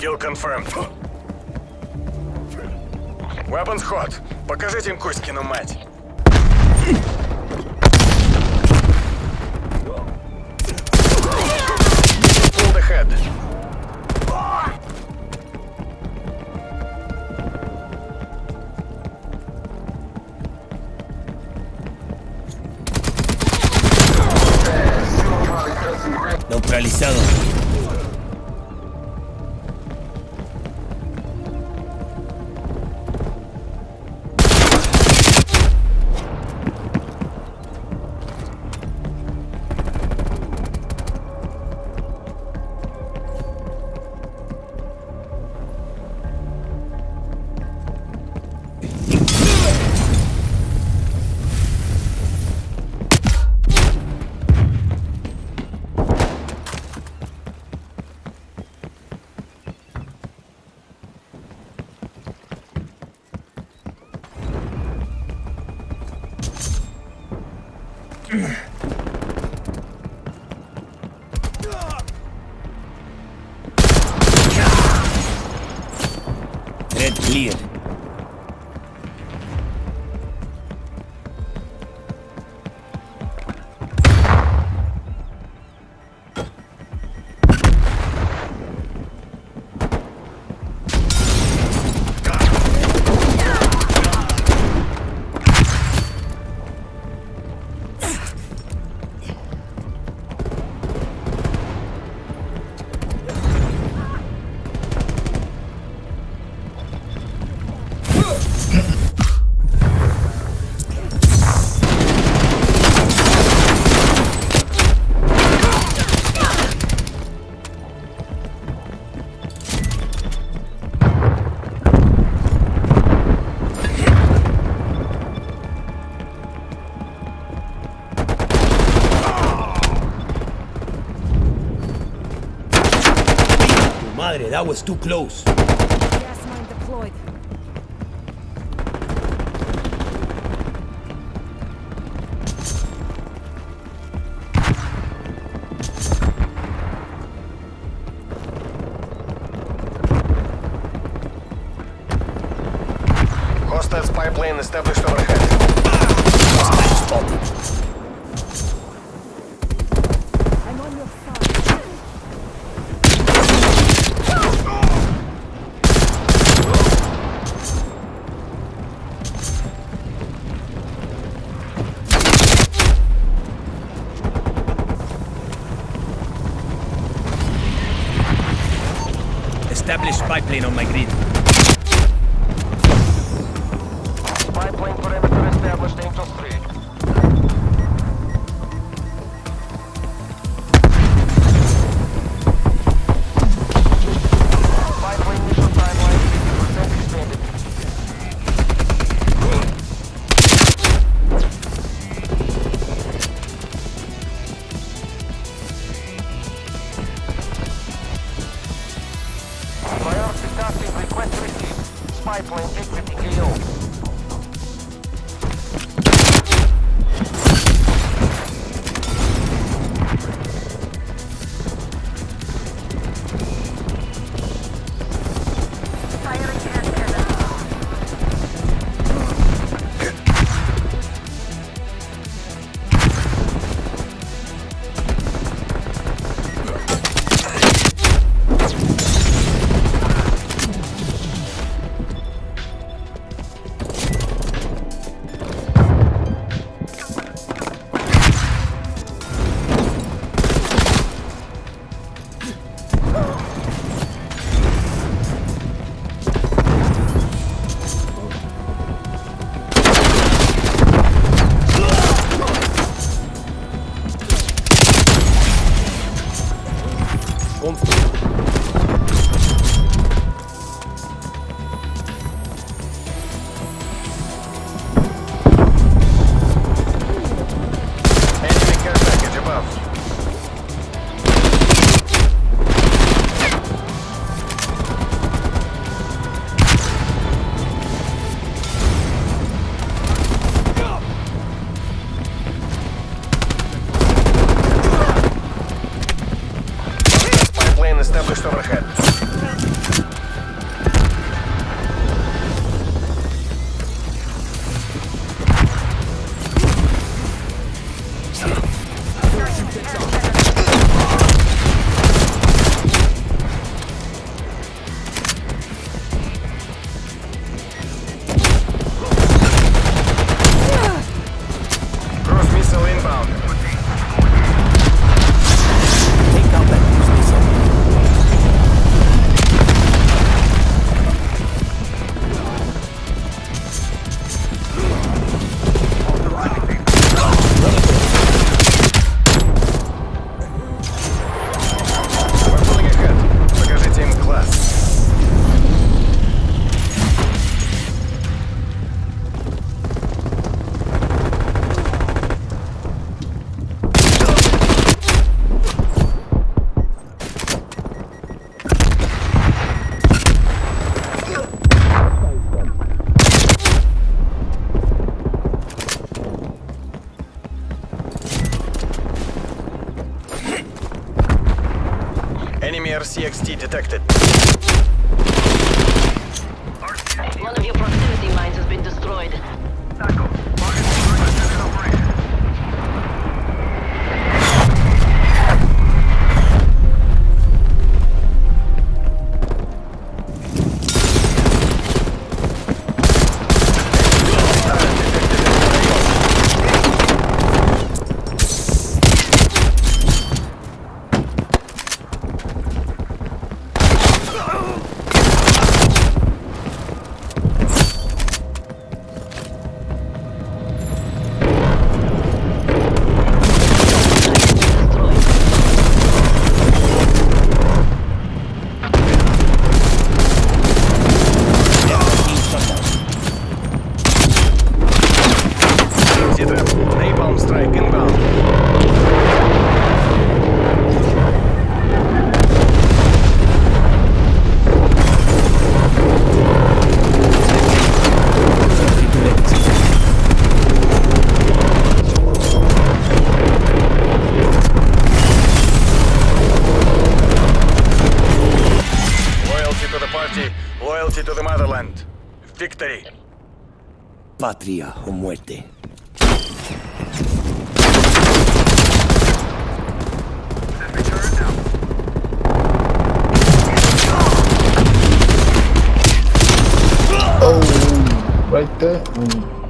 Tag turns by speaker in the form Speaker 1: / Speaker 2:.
Speaker 1: Kill confirmed. Weapons hot. Покажите им Кузькину мать. Pull the head.
Speaker 2: Neutralizado. Red clear. Madre, that was too close.
Speaker 3: Gas mine deployed.
Speaker 1: Hostile spy plane established overhead.
Speaker 2: Hostile spotted.
Speaker 3: I'm on your side.
Speaker 2: Establish spy plane on my grid.
Speaker 1: Spy plane perimeter established, Angel 3. Spy plane mission timeline 50% extended. Priority tasking request received. Spy plane exiting AO.
Speaker 4: CXT detected.
Speaker 5: One of your proximity mines has been destroyed.
Speaker 4: Napalm strike inbound. Loyalty to the party, loyalty to the motherland. Victory.
Speaker 2: Patria o muerte.
Speaker 6: Oh, right there.